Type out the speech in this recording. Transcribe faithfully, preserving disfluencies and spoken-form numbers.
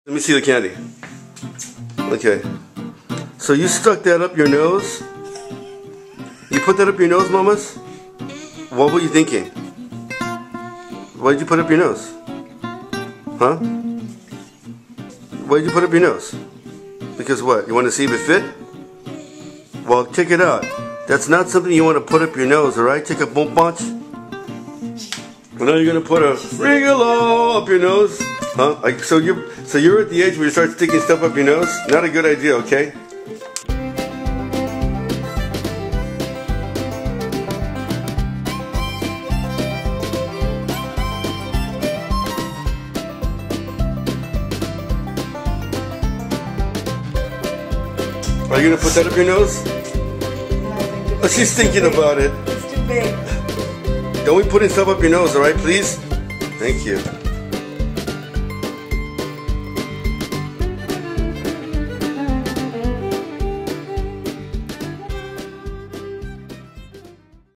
Let me see the candy. Okay. So you stuck that up your nose? You put that up your nose, mamas? What were you thinking? Why did you put up your nose? Huh? Why did you put up your nose? Because what? You want to see if it fit? Well, check it out. That's not something you want to put up your nose, alright? Take a bump punch. Well, now you're gonna put a Ring-a-lo up your nose. Huh? Like, so you're so you're at the age where you start sticking stuff up your nose? Not a good idea, okay? Are you gonna put that up your nose? Oh, she's thinking about it. It's too big. Don't be putting stuff up your nose, alright, please? Thank you.